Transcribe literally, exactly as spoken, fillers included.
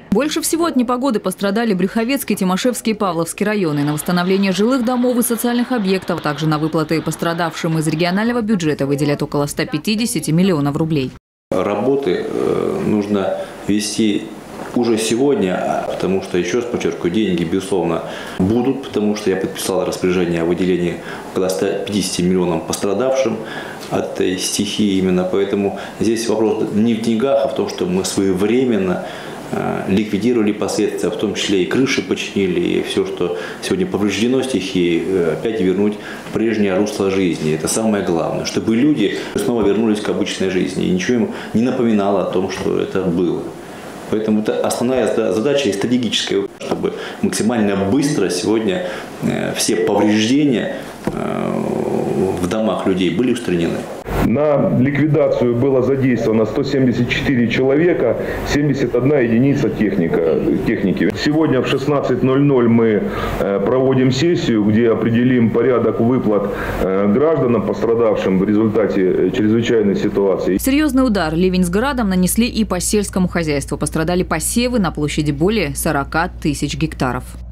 Больше всего от непогоды пострадали Брюховецкий, Тимошевский и Павловский районы. На восстановление жилых домов и социальных объектов, а также на выплаты пострадавшим из регионального бюджета выделят около ста пятидесяти миллионов рублей. Работы нужно вести уже сегодня, потому что, еще раз подчеркиваю, деньги, безусловно, будут, потому что я подписал распоряжение о выделении около ста пятидесяти миллионов пострадавшим от этой стихии именно. Поэтому здесь вопрос не в деньгах, а в том, что мы своевременно ликвидировали последствия, в том числе и крыши починили, и все, что сегодня повреждено стихией, опять вернуть в прежнее русло жизни. Это самое главное, чтобы люди снова вернулись к обычной жизни. И ничего им не напоминало о том, что это было. Поэтому это основная задача и стратегическая, чтобы максимально быстро сегодня все повреждения в домах людей были устранены. На ликвидацию было задействовано сто семьдесят четыре человека, семьдесят одна единица техника, техники. Сегодня в шестнадцать ноль ноль мы проводим сессию, где определим порядок выплат гражданам, пострадавшим в результате чрезвычайной ситуации. Серьезный удар ливень с градом нанесли и по сельскому хозяйству. Пострадали посевы на площади более сорока тысяч гектаров.